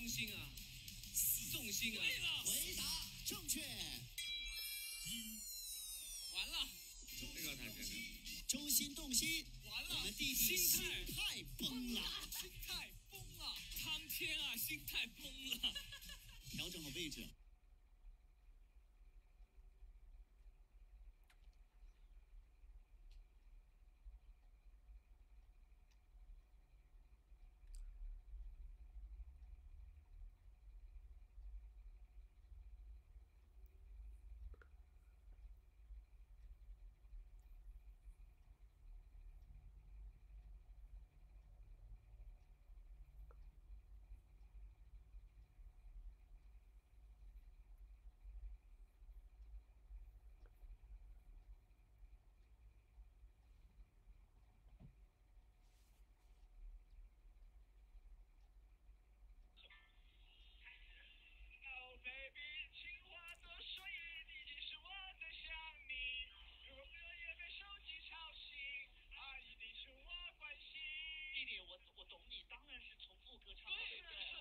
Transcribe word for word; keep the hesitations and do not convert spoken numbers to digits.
中心啊，死重心啊！ 对了， 回答正确。 一，完了， 这个太简单了。 周心动心， 完了， 我们弟弟心态态崩了， 心态崩了，苍天啊，心态崩了。 调整好位置。 弟弟，我我懂你，当然是重复歌唱的，对不对？